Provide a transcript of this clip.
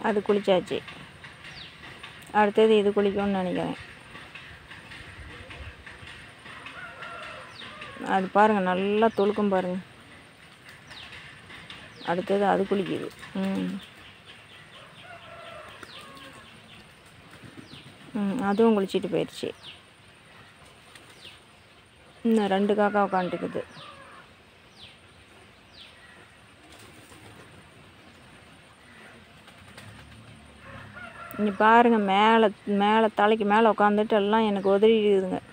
அது குளிச்சாச்சு. அடுத்தது இது குளிக்கணும்னு நினைக்கிறேன். அது பாருங்கள் நல்லா தொழுக்கும் பாருங்கள். அடுத்தது அது குளிக்குது. அதுவும் குளிச்சுட்டு போயிடுச்சு. இன்னும் 2 காக்கா உட்காந்துக்குது. இங்கே பாருங்கள், மேலே தலைக்கு மேலே உட்காந்துட்டு எல்லாம் எனக்கு உதறிடுதுங்க.